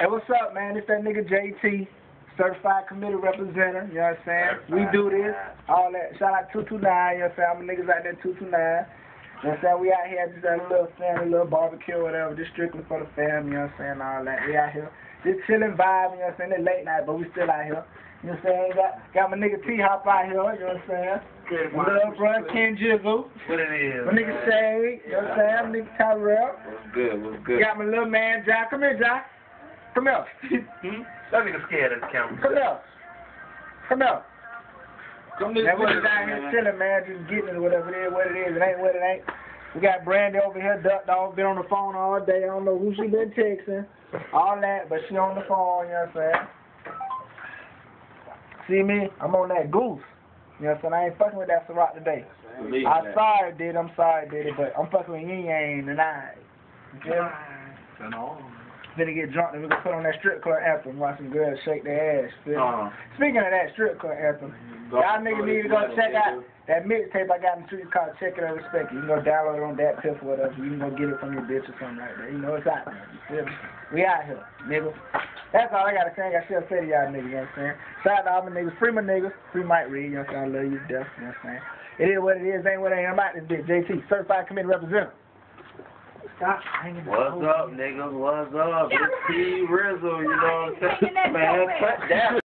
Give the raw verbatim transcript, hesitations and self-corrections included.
Hey, what's up, man? It's that nigga J T, certified committee representative, you know what I'm saying? Certified. We do this, all that. Shout out two two nine, you know what I'm saying? I'm a niggas out there two two nine. You know what I'm saying? We out here just at a little family, little barbecue or whatever, just strictly for the family, you know what I'm saying? All that. We out here just chilling, vibe, you know what I'm saying? It's late night, but we still out here. You know what I'm saying? Got, got my nigga T-Hop out here, you know what I'm saying? Good, my little bro, Ken Jizzle. What it is, my nigga Shay, you know what I'm saying? My nigga Tyrell. What's good, what's good? Got my little man, John. Come here, John. Come here. hmm? That nigga scared of the camera. Come here. Come here. Come this now, we way, just out here man. chilling, man, just getting it, whatever it is, what it is. It ain't what it ain't. We got Brandy over here, ducked off, been on the phone all day. I don't know who she been texting, all that, but she on the phone, you know what I'm saying? See me? I'm on that goose. You know what I'm saying? I ain't fucking with that Ciroc today. Believe I'm that. sorry, dude. I'm sorry, dude, but I'm fucking with Yin Yang tonight. You feel me? Turn on. Then they get drunk, then we gonna put on that strip club anthem, watch some girls shake their ass. Feel me? Uh-huh. Speaking of that strip club anthem, y'all niggas need to go check out that mixtape I got in the streets called Check It and Respect It. You can go download it on that piff or whatever. You can go get it from your bitch or something like that. You know it's out there. You feel me? We out here, nigga. That's all I gotta say. I got shit to say to y'all niggas, you know what I'm saying? Shout out to all my niggas. Free my niggas. Free Mike Reed, you know what I'm saying? I love you to death, you know what I'm saying? It is what it is, ain't what it ain't. I'm out this bitch. J T, certified committee representative. Stop hanging What's up, niggas? What's up? It's T Rizzo, you know what I'm saying? Man, cut that.